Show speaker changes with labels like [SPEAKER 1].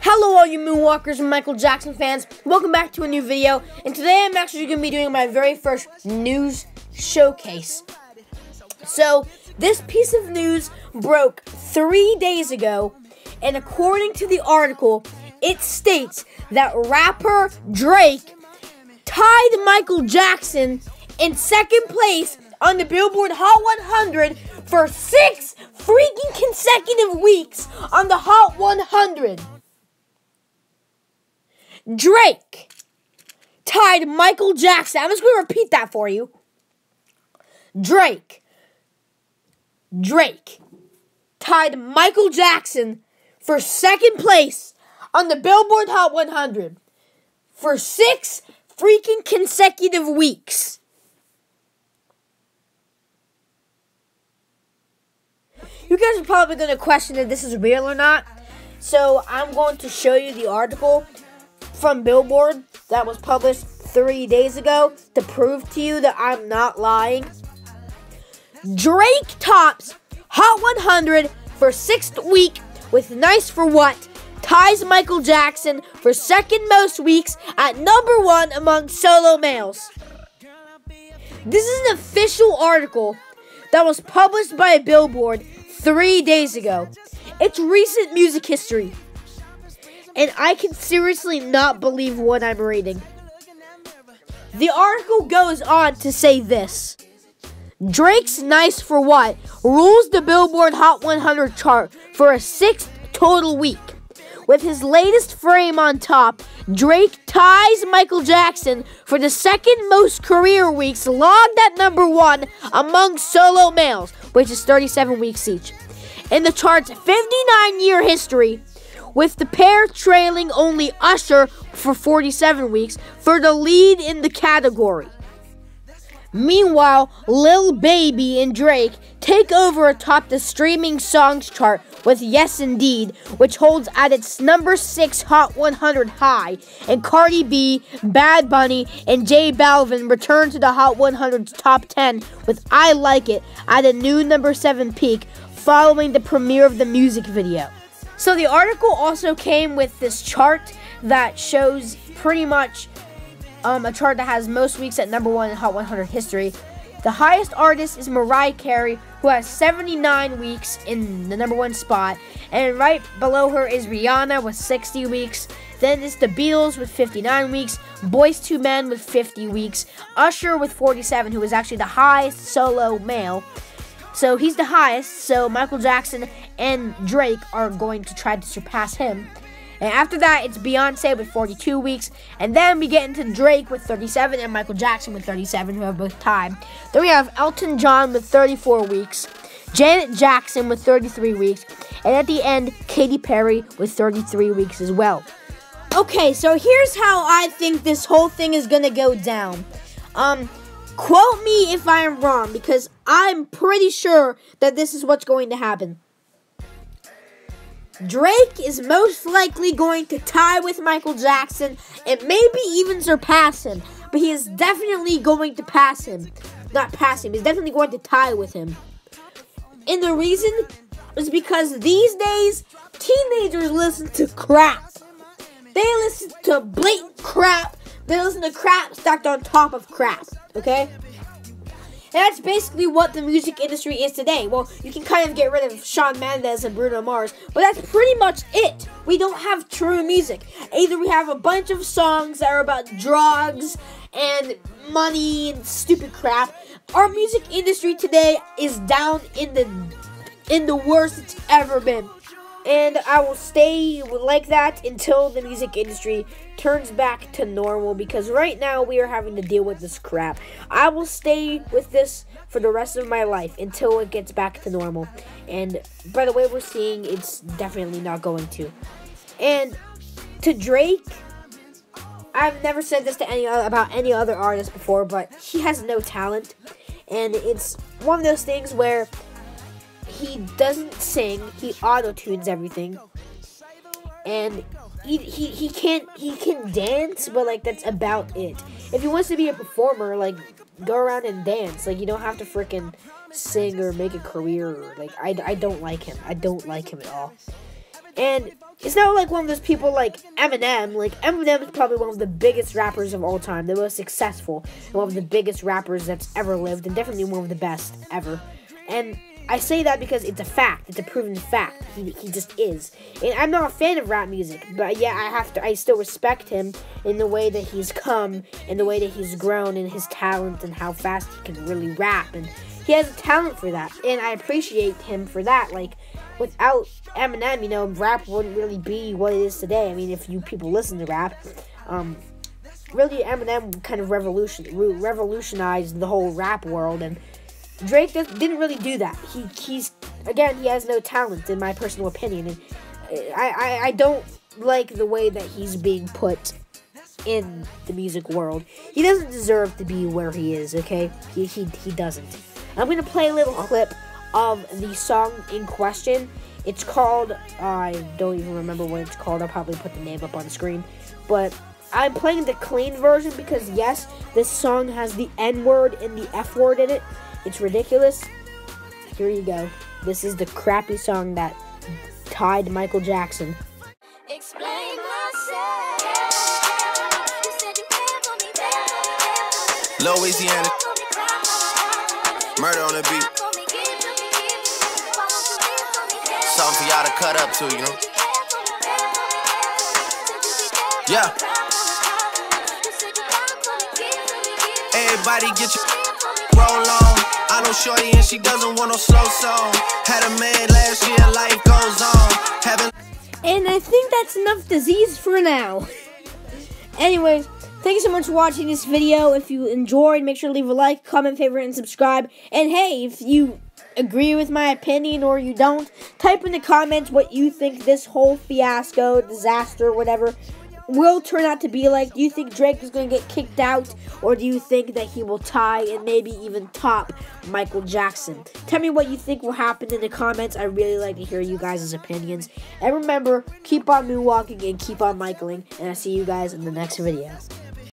[SPEAKER 1] Hello all you Moonwalkers and Michael Jackson fans, welcome back to a new video, and today I'm actually going to be doing my very first news showcase. So, this piece of news broke 3 days ago, and according to the article, it states that rapper Drake tied Michael Jackson in second place on the Billboard Hot 100 for 6 freaking consecutive weeks on the Hot 100. Drake tied Michael Jackson. I'm just going to repeat that for you. Drake tied Michael Jackson for second place on the Billboard Hot 100 for 6 freaking consecutive weeks. You guys are probably going to question if this is real or not. So I'm going to show you the article from Billboard that was published 3 days ago to prove to you that I'm not lying. Drake tops Hot 100 for 6th week with Nice for What, ties Michael Jackson for second most weeks at #1 among solo males. This is an official article that was published by Billboard 3 days ago. It's recent music history, and I can seriously not believe what I'm reading. The article goes on to say this: Drake's Nice for What rules the Billboard Hot 100 chart for a 6th total week. With his latest frame on top, Drake ties Michael Jackson for the second most career weeks logged at #1 among solo males, which is 37 weeks each, in the chart's 59-year history, with the pair trailing only Usher for 47 weeks for the lead in the category. Meanwhile, Lil Baby and Drake take over atop the streaming songs chart with Yes Indeed, which holds at its #6 Hot 100 high, and Cardi B, Bad Bunny, and J Balvin return to the Hot 100's top 10 with I Like It at a new #7 peak following the premiere of the music video. So the article also came with this chart that shows pretty much a chart that has most weeks at #1 in Hot 100 history. The highest artist is Mariah Carey, who has 79 weeks in the #1 spot, and right below her is Rihanna with 60 weeks. Then it's the Beatles with 59 weeks, Boyz II Men with 50 weeks, Usher with 47, who is actually the highest solo male. So he's the highest, so Michael Jackson and Drake are going to try to surpass him. And after that, it's Beyonce with 42 weeks. And then we get into Drake with 37 and Michael Jackson with 37, who have both tied. Then we have Elton John with 34 weeks. Janet Jackson with 33 weeks. And at the end, Katy Perry with 33 weeks as well. Okay, so here's how I think this whole thing is going to go down. Quote me if I am wrong, because I'm pretty sure that this is what's going to happen. Drake is most likely going to tie with Michael Jackson and maybe even surpass him. But he is definitely going to pass him. Not pass him, he's definitely going to tie with him. And the reason is because these days, teenagers listen to crap. They listen to blatant crap. They listen to crap stacked on top of crap, okay? And that's basically what the music industry is today. Well, you can kind of get rid of Shawn Mendes and Bruno Mars, but that's pretty much it. We don't have true music. Either we have a bunch of songs that are about drugs and money and stupid crap. Our music industry today is down in the worst it's ever been. And I will stay like that until the music industry turns back to normal, because right now we are having to deal with this crap. I will stay with this for the rest of my life until it gets back to normal. And by the way we're seeing, it's definitely not going to. And to Drake, I've never said this to about any other artist before, but he has no talent. And it's one of those things where he doesn't sing, he auto-tunes everything, and he can dance, but like that's about it. If he wants to be a performer, like go around and dance. Like you don't have to freaking sing or make a career. Like I don't like him. I don't like him at all. And it's not like one of those people like Eminem. Like, Eminem is probably one of the biggest rappers of all time, the most successful, and one of the biggest rappers that's ever lived, and definitely one of the best ever. And I say that because it's a fact. It's a proven fact. He just is. And I'm not a fan of rap music, but yeah, I still respect him in the way that he's come, in the way that he's grown, and his talent, and how fast he can really rap, and he has a talent for that, and I appreciate him for that. Like, without Eminem, you know, rap wouldn't really be what it is today. I mean, if you people listen to rap, really Eminem kind of revolutionized the whole rap world, and Drake didn't really do that. He has no talent, in my personal opinion, and I don't like the way that he's being put in the music world. He doesn't deserve to be where he is, okay? He doesn't. I'm going to play a little clip of the song in question. It's called, I don't even remember what it's called. I'll probably put the name up on the screen. But I'm playing the clean version because, yes, this song has the N-word and the F-word in it. It's ridiculous. Here you go. This is the crappy song that tied Michael Jackson.
[SPEAKER 2] Explain myself. You said you care for me, baby.
[SPEAKER 3] Louisiana. Murder on the beat. Something for y'all to cut up to, you know? Yeah. Everybody get your roll on. I know shorty and she doesn't want no slow song. Had a man last year, life goes on.
[SPEAKER 1] And I think that's enough disease for now. Anyways, thank you so much for watching this video. If you enjoyed, make sure to leave a like, comment, favorite, and subscribe. And hey, if you agree with my opinion or you don't, type in the comments what you think this whole fiasco, disaster, whatever, will turn out to be like. Do you think Drake is going to get kicked out, or do you think that he will tie and maybe even top Michael Jackson? Tell me what you think will happen in the comments. I really like to hear you guys' opinions. And remember, keep on moonwalking and keep on Michaeling, and I'll see you guys in the next video.